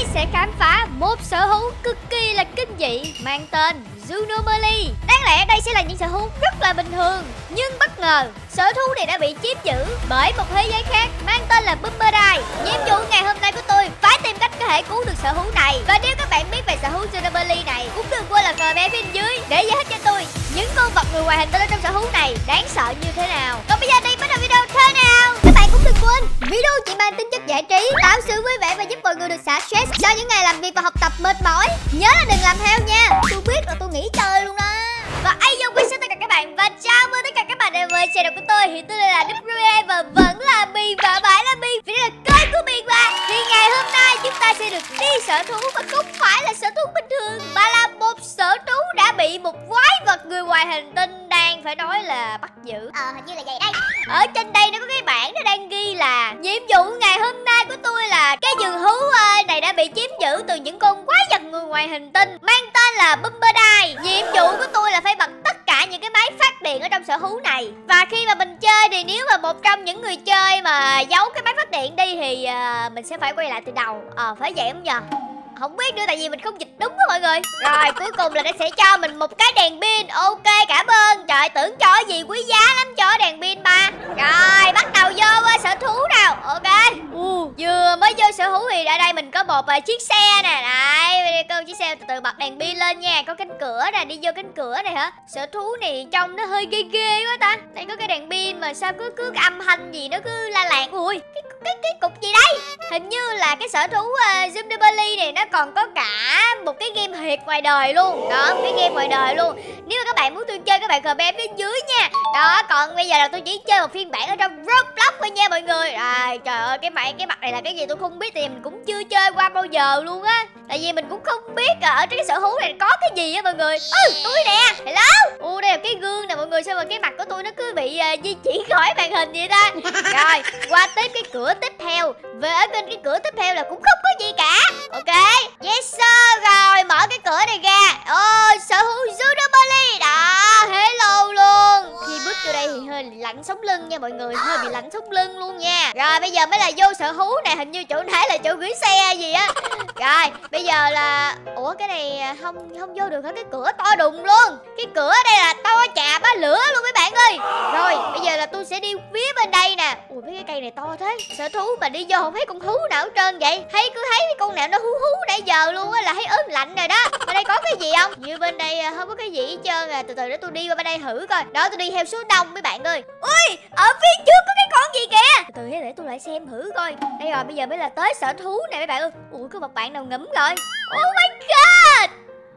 sẽ khám phá một sở hữu cực kỳ là kinh dị mang tên Junoberly. Đáng lẽ đây sẽ là những sở hữu rất là bình thường, nhưng bất ngờ sở thú này đã bị chiếm giữ bởi một thế giới khác mang tên là Bumberdine. Nhiệm vụ ngày hôm nay của tôi phải tìm cách có thể cứu được sở hữu này. Và nếu các bạn biết về sở hữu Junoberly này, cũng đừng quên là comment phía dưới để giải thích cho tôi những con vật người ngoài hành tinh ở trong sở hữu này đáng sợ như thế nào. Còn bây giờ đi bắt đầu video thế nào. Các bạn cũng đừng quên video chỉ mang tính chất giải trí, tạo sự vui vẻ và giúp mọi người được xả stress sau những ngày làm việc và học tập mệt mỏi. Nhớ là đừng làm theo nha. Tôi biết là tôi nghỉ chơi luôn đó. Và quý xin tất cả các bạn và chào mừng tất cả các bạn đến với channel của tôi. Thì tôi là Đức và vẫn là Bi và mãi là Bi. Vì đây là kênh của Bi và thì ngày hôm nay chúng ta sẽ được đi sở thú, và không phải là sở thú bình thường mà là một sở thú đã bị một quái vật người ngoài hành tinh đang phải nói là bắt giữ. Hình như là vậy đây. Ở trên đây nó có cái bảng nó đang ghi là nhiệm vụ ngày hôm nay của tôi là cái vườn thú này đã bị chiếm giữ từ những con quái vật người ngoài hành tinh mang tên là Bumberdine. Nhiệm vụ của tôi là phải bật tất cả những cái máy phát điện ở trong sở thú này. Và khi mà mình chơi thì nếu mà một trong những người chơi mà giấu cái máy phát điện đi thì mình sẽ phải quay lại từ đầu. Phải vậy không nhờ? Không biết nữa, tại vì mình không dịch đúng á mọi người. Rồi cuối cùng là nó sẽ cho mình một cái đèn pin. Ok, cảm ơn. Trời, tưởng cho gì quý giá lắm, cho đèn pin ba. Rồi bắt đầu vô sở thú nào. Ok. Vừa mới vô sở thú thì ở đây mình có một chiếc xe nè. Đây, con chiếc xe từ từ bật đèn pin lên nha. Có cánh cửa nè, đi vô cánh cửa này hả? Sở thú này trông nó hơi ghê ghê quá ta. Đây có cái đèn pin mà sao cứ cái âm thanh gì nó cứ la làng. Ui, cái cục gì đây? Hình như là cái sở thú Junoberly này nó còn có cả một cái game thiệt ngoài đời luôn. Đó, cái game ngoài đời luôn. Nếu mà các bạn muốn tôi chơi, các bạn comment phía dưới nha. Đó, còn bây giờ là tôi chỉ chơi một phiên bản ở trong Roblox thôi nha mọi người. Rồi, trời ơi, cái mặt này là cái gì tôi không biết, thì mình cũng chưa chơi qua bao giờ luôn á. Tại vì mình cũng không biết ở trên cái sở hữu này có cái gì á mọi người. Tôi nè, hello. Đây là cái gương nè mọi người, sao mà cái mặt của tôi nó cứ bị di chuyển khỏi màn hình vậy ta. Rồi, qua tiếp cái cửa tiếp theo. Về ở bên cái cửa tiếp theo là cũng không có gì cả. Ok, yes sir. Rồi, mở cái cửa này ra. Sở hữu Junoberly. Đó, hello luôn. Khi bước vô đây thì hơi lạnh sống lưng nha mọi người, hơi bị lạnh sống lưng luôn nha. Rồi, bây giờ mới là vô sở hữu này, hình như chỗ nãy là chỗ gửi xe gì á. Rồi, bây giờ là cái này không vô được hả? Cái cửa to đùng luôn. Cái cửa đây là to chà bá lửa luôn mấy bạn ơi. Rồi, bây giờ là tôi sẽ đi phía bên đây nè. Ui, mấy cái cây này to thế. Sở thú mà đi vô không thấy con thú nào hết trơn vậy. Cứ thấy cái con nào nó hú hú nãy giờ luôn á là thấy ớn lạnh rồi đó. Bên đây có cái gì không? Như bên đây không có cái gì hết trơn à. Từ từ để tôi đi qua bên đây thử coi. Đó, tôi đi theo số đông mấy bạn ơi. Ui, ở phía trước có cái con gì kìa. Từ từ để tôi lại xem thử coi. Đây rồi, bây giờ mới là tới sở thú này mấy bạn ơi. Ui, có một bạn nào ngẫm rồi. Oh my god.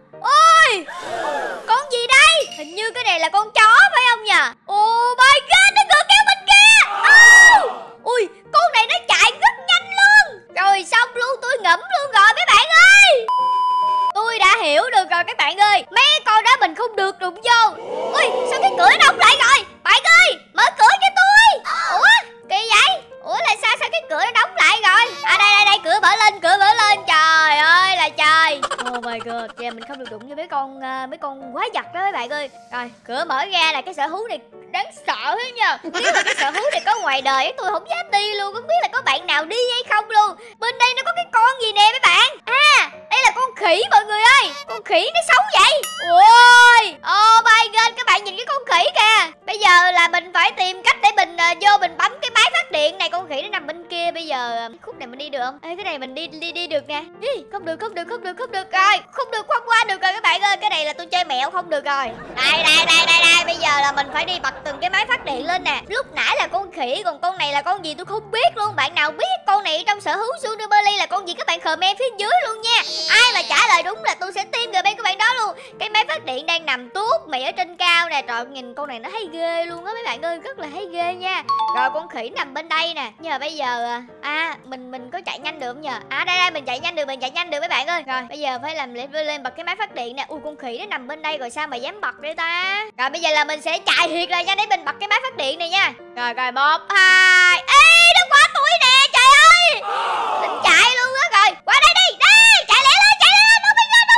Ôi, con gì đây? Hình như cái này là con chó phải không nhỉ? Oh my god, nó ngược kéo bên kia. Ui, con này nó chạy rất nhanh luôn. Rồi xong luôn, tôi ngẫm luôn rồi mấy bạn ơi. Tôi đã hiểu được rồi các bạn ơi. Mấy con đó mình không được đụng vô. Ui, sao cái cửa đóng lại rồi? Bạn ơi, mở cửa cho tôi. Ủa, kỳ vậy? Ủa là sao cái cửa nó đóng lại rồi? Đây, cửa mở lên, Trời ơi là trời. Oh my god, kìa mình không được đụng với mấy con quái vật đó mấy bạn ơi. Rồi, cửa mở ra là cái sở hữu này đáng sợ thế nha. Nếu mà cái sở hữu này có ngoài đời tôi không dám đi luôn, không biết là có bạn nào đi hay không luôn. Bên đây nó có cái con gì nè mấy bạn. Đây là con khỉ mọi người ơi. Con khỉ nó xấu vậy. Ôi, oh my god, các bạn nhìn cái con khỉ kìa. Bây giờ là mình phải tìm cách để mình vô mình bấm cái máy phát điện này. Con khỉ nó nằm bên kia. Bây giờ khúc này mình đi được không? Cái này mình đi được nè. Không được rồi. Không qua được rồi các bạn ơi. Cái này là tôi chơi mẹo không được rồi. Đây. Bây giờ là mình phải đi bật từng cái máy phát điện lên nè. Lúc nãy là con khỉ, còn con này là con gì tôi không biết luôn. Bạn nào biết con này trong sở hữu Junoberly là con gì các bạn comment phía dưới luôn nha. Ai mà trả lời đúng là tôi sẽ tìm người bên của bạn đó luôn. Cái máy phát điện đang nằm tuốt mày ở trên cao nè. Trời, nhìn con này nó thấy ghê luôn á mấy bạn ơi, rất là thấy ghê nha. Rồi con khỉ nằm bên đây nè. Nhưng mà bây giờ mình có chạy nhanh được không nhờ? Đây mình chạy nhanh được mấy bạn ơi. Rồi bây giờ phải làm lên bật cái máy phát điện nè. Ui, con khỉ nó nằm bên đây rồi sao mà dám bật đây ta? Rồi bây giờ là mình sẽ chạy thiệt là nhanh để mình bật cái máy phát điện này nha. Rồi 1, 2. Ê, nó qua tôi nè, trời ơi. Tính chạy luôn á. Rồi qua đây đi. Đây, chạy lên. Oh my god.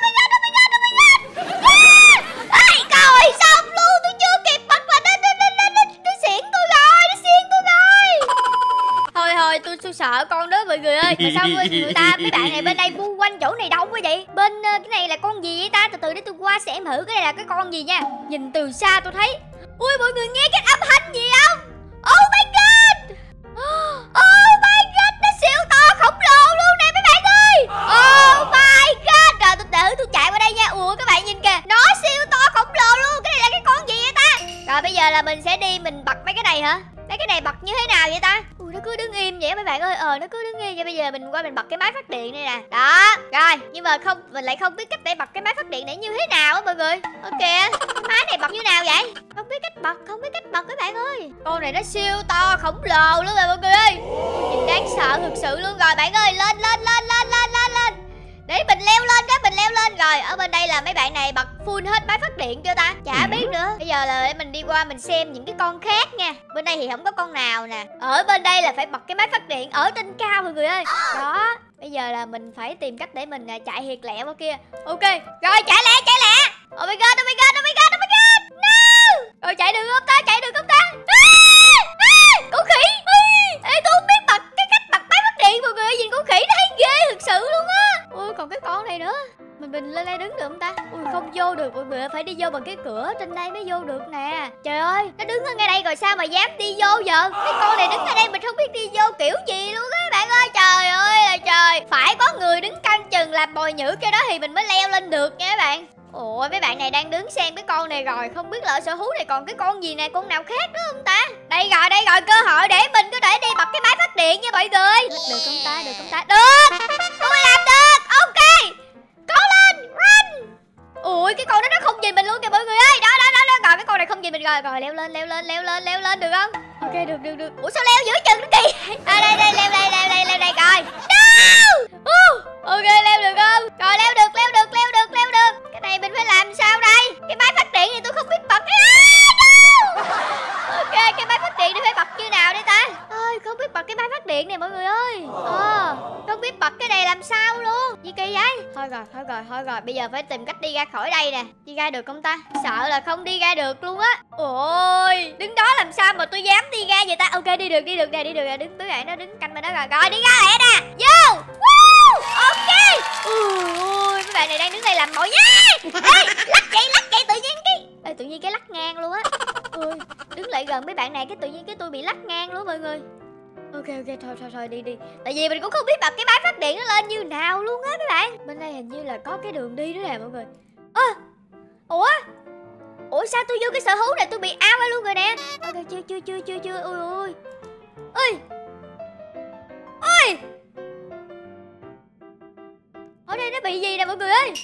Coi xong luôn, tôi chưa kịp bật là nó xiên tôi rồi. Thôi tôi sợ con đó mọi người ơi. Mà sao người ta mấy bạn này bên đây bu quanh chỗ này đông quá vậy? Bên cái này là con gì vậy ta? Từ từ để tôi qua xem thử cái này là cái con gì nha. Nhìn từ xa tôi thấy. Ui mọi người nghe cái âm thanh gì không? Oh my god! Oh my god, nó siêu to khổng lồ luôn nè mấy bạn ơi. Oh my god. Rồi tôi chạy qua đây nha. Ủa các bạn nhìn kìa, nó siêu to khổng lồ luôn. Cái này là cái con gì vậy ta? Rồi bây giờ là mình sẽ đi mình bật mấy cái này hả? Mấy cái này bật như thế nào vậy ta? Ui nó cứ đứng im vậy mấy bạn ơi. Nó cứ đứng im vậy. Bây giờ mình qua mình bật cái máy phát điện này nè. Đó. Rồi nhưng mà mình lại không biết cách để bật cái máy phát điện này như thế nào á mọi người. Ok, cái máy này bật như nào vậy? Không biết cách bật các bạn ơi. Con này nó siêu to khổng lồ luôn rồi mọi người ơi. Nhìn đáng sợ thực sự luôn. Rồi bạn ơi, lên. Để mình leo lên cái, mình leo lên. Rồi ở bên đây là mấy bạn này bật full hết máy phát điện chưa ta? Chả biết nữa. Bây giờ là để mình đi qua mình xem những cái con khác nha. Bên đây thì không có con nào nè. Ở bên đây là phải bật cái máy phát điện ở trên cao mọi người ơi. Đó. Bây giờ là mình phải tìm cách để mình chạy thiệt lẹ qua kia. Ok. Rồi chạy lẹ. Oh my god. No. Rồi chạy được không ta? Con khỉ. Ê tôi không biết bật cái cách bật máy phát điện mọi người ơi. Nhìn con khỉ nó thấy ghê thực sự luôn á. Ui còn cái con này nữa. Mình lên đây đứng được không ta? Ui không vô được mọi người ơi, phải đi vô bằng cái cửa trên đây mới vô được nè. Trời ơi, nó đứng ở ngay đây rồi sao mà dám đi vô giờ? Cái con này đứng ở đây mình không biết đi vô kiểu gì luôn á bạn ơi. Trời ơi là trời. Phải có người đứng canh chừng làm bồi nhữ cái đó thì mình mới leo lên được nha các bạn. Ủa mấy bạn này đang đứng xem cái con này rồi. Không biết là ở sở hữu này còn cái con gì nè, con nào khác nữa không ta? Đây rồi, cơ hội để mình có thể đi bật cái máy phát điện nha mọi người. Được không ta? Được. Tôi làm được. Ok. Cố lên, run. Ui cái con đó nó không nhìn mình luôn kìa mọi người ơi. Đó. Rồi cái con này không nhìn mình rồi. Rồi leo lên được không? Ok được. Ủa sao leo giữa chừng nó kỳ? Đây leo đây coi. No. Ok leo được không? Rồi leo được. Cái này mình phải làm sao đây? Cái máy phát điện này tôi không biết bật. No. Ok cái máy phát điện này phải bật như nào đây ta? Ơi không biết bật cái máy phát điện này mọi người ơi. Không biết bật cái này làm sao luôn. Gì kỳ vậy? Thôi rồi. Bây giờ phải tìm cách đi ra khỏi đây nè. Đi ra được không ta? Sợ là không đi ra được luôn á. Ôi đứng đó làm sao mà tôi dám đi ra vậy ta? Ok đi được nè. Đứng mấy bạn nó đứng canh bên đó rồi. Rồi đi ra lẹ nè. Vô. Ok. Ui mấy bạn này đang đứng đây làm mồi nha. Ê lắc vậy tự nhiên cái lắc ngang luôn á. Ui đứng lại gần mấy bạn này cái tự nhiên cái tôi bị lắc ngang luôn mọi người. Ok thôi đi. Tại vì mình cũng không biết bật cái máy phát điện nó lên như nào luôn á các bạn. Bên đây hình như là có cái đường đi nữa nè mọi người. Ủa sao tôi vô cái sở hữu này tôi bị out ra luôn rồi nè. Ok chưa. Ôi ở đây nó bị gì nè mọi người ơi.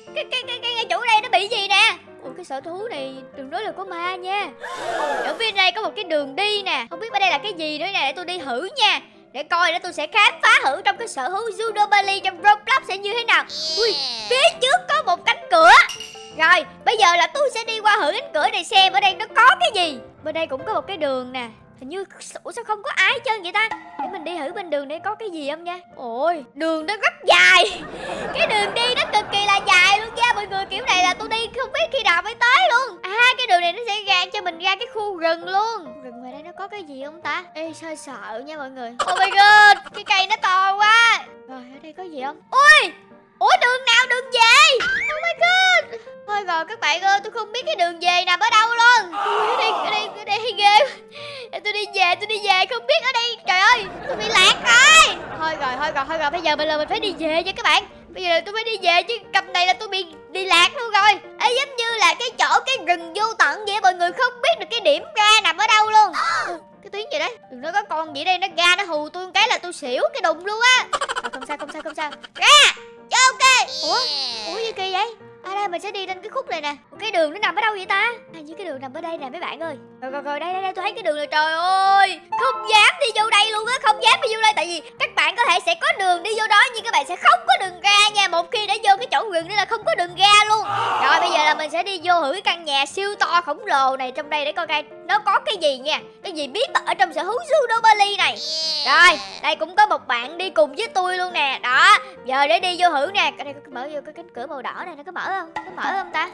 Cái chỗ đây nó bị gì nè. Ủa cái sở thú này đừng nói là có ma nha. Ở phía đây có một cái đường đi nè. Không biết ở đây là cái gì nữa nè. Để tôi đi thử nha. Để coi để tôi sẽ khám phá thử trong cái sở hữu Judoberly trong Roblox sẽ như thế nào. Ui phía trước có một cánh cửa. Rồi bây giờ là tôi sẽ đi qua thử cánh cửa này xem ở đây nó có cái gì. Bên đây cũng có một cái đường nè. Hình như ủa sao không có ai hết trơn vậy ta? Để mình đi thử bên đường đây có cái gì không nha. Ôi đường nó rất dài. Cái đường đi nó cực kỳ là dài luôn nha mọi người. Kiểu này là tôi đi không biết khi nào mới tới luôn. Cái đường này nó sẽ ra cho mình ra cái khu rừng luôn. Rừng ngoài đây nó có cái gì không ta? Ê hơi sợ nha mọi người. Oh my god cái cây nó to quá. Rồi ở đây có gì không? Ui ủa đường nào đường về? Oh my god. Thôi rồi các bạn ơi tôi không biết cái đường về nằm ở đâu luôn. Ở đây hay ghê. Tôi đi về không biết ở đây. Trời ơi tôi bị lạc rồi. Thôi rồi bây giờ mình phải đi về nha các bạn. Bây giờ tôi phải đi về chứ cầm này là tôi bị đi lạc luôn rồi. Giống như là cái rừng vô tận vậy mọi người không biết được cái điểm ra nằm ở đâu luôn. Cái tiếng gì đấy? Đừng nói có con gì đây nó ra nó hù tôi một cái là tôi xỉu cái đùng luôn á. Không sao. Ra. Ok. Ủa gì kỳ vậy? Đây mình sẽ đi trên cái khúc này nè. Cái đường nó nằm ở đâu vậy ta? Hình như cái đường nằm ở đây nè mấy bạn ơi. Rồi đây tôi thấy cái đường này. Trời ơi không dám đi vô đây luôn á. Không dám đi vô đây tại vì các bạn có thể sẽ có đường đi vô đó nhưng các bạn sẽ không có đường ra nha. Một khi đã vô cái chỗ rừng đó là không có đường ra luôn. Rồi bây giờ là mình sẽ đi vô thử cái căn nhà siêu to khổng lồ này trong đây để coi coi nó có cái gì nha. Cái gì bí mật ở trong sở hữu Judoberly này. Rồi đây cũng có một bạn đi cùng với tôi luôn nè. Đó giờ để đi vô thử nè. Ở đây có mở vô cái cánh cửa màu đỏ này nó có mở không? Có mở không ta?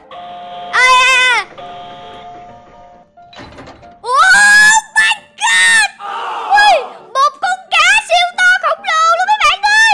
Oh my god. Ui, một con cá siêu to khổng lồ luôn mấy bạn ơi.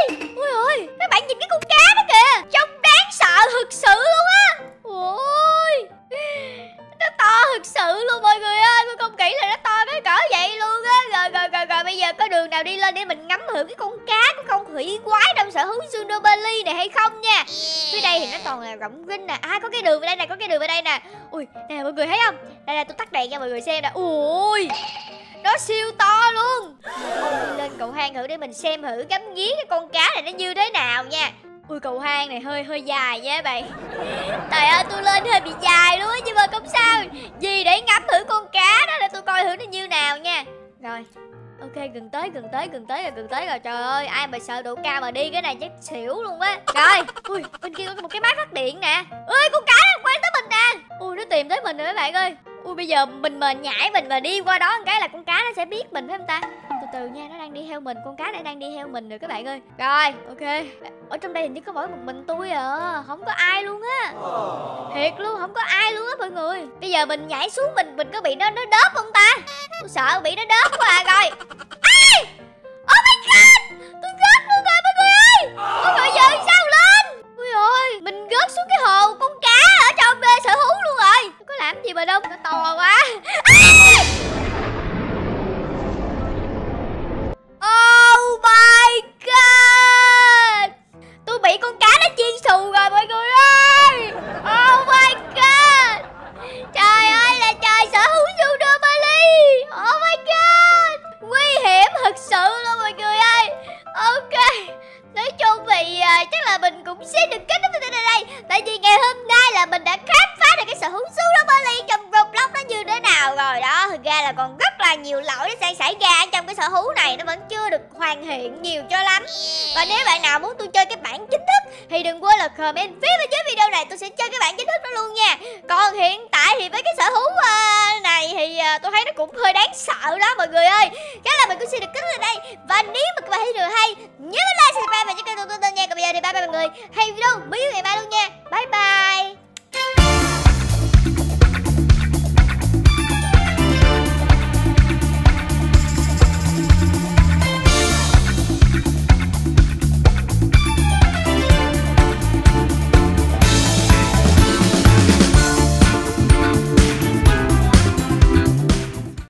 hủy quái trong sở hữu Sunobali này hay không nha. Phía đây thì nó toàn là rộng rinh nè. Có cái đường ở đây nè, có cái đường ở đây nè. Ui, nè mọi người thấy không? Đây là tôi tắt đèn cho mọi người xem nè. Ui, nó siêu to luôn. Tôi lên cầu thang thử để mình xem thử ngắm nghía cái con cá này nó như thế nào nha. Ui, cầu thang này hơi dài nha các bạn. Trời ơi, tôi lên hơi bị dài luôn á, nhưng mà không sao. Vì để ngắm thử con cá đó, để tôi coi thử nó như nào nha. Rồi, ok, gần tới rồi. Trời ơi, ai mà sợ độ cao mà đi cái này chắc xỉu luôn á. Rồi, ui, bên kia có một cái máy phát điện nè. Ui, con cá nó quay tới mình nè. Ui, nó tìm tới mình rồi các bạn ơi. Ui, bây giờ mình mà nhảy mình mà đi qua đó một cái là con cá nó sẽ biết mình phải không ta? Từ từ nha, nó đang đi theo mình, con cá này đang đi theo mình rồi các bạn ơi. Rồi, ok. Ở trong đây hình như có mỗi một mình tôi à, không có ai luôn á. Thiệt luôn, không có ai luôn á mọi người. Bây giờ mình nhảy xuống mình có bị nó đớp không ta? Tôi sợ bị nó đớp quá à. Rồi. Ai? Oh my god, tôi rớt luôn rồi mọi người ơi. Mọi người giờ sao lên? Ui ơi, mình rớt xuống cái hồ con cá ở trong sở hữu luôn rồi. Có làm gì mà đâu, nó to quá. Oh my god, tôi bị con cá nó chiên xù rồi mọi người ơi. Oh my god, trời ơi là trời, sở hữu Sunobali. Oh my god, nguy hiểm thật sự luôn mọi người ơi. Ok, nói chung thì chắc là mình cũng sẽ được kết thúc video này. Tại vì ngày hôm nay là mình đã khám phá được cái sở hữu Sunobali trong Roblox nó như thế nào rồi đó. Thực ra là còn rất là nhiều lỗi nó sẽ xảy ra trong cái sở hữu này, nó vẫn chưa được hoàn thiện nhiều cho lắm. Và nếu bạn nào muốn tôi chơi cái bản chính thức thì đừng quên là comment phía bên dưới video này, tôi sẽ chơi cái bản chính thức đó luôn nha. Còn hiện tại thì với cái sở hữu này thì tôi thấy nó cũng hơi đáng sợ đó mọi người ơi. Chắc là mình cũng sẽ được kết thúc ở đây. Và nếu mà các bạn thấy video hay, nhớ like, subscribe và nhớ kênh của tôi nha. Còn bây giờ thì bye bye mọi người. Hay video mới ngày mai luôn nha. Bye bye.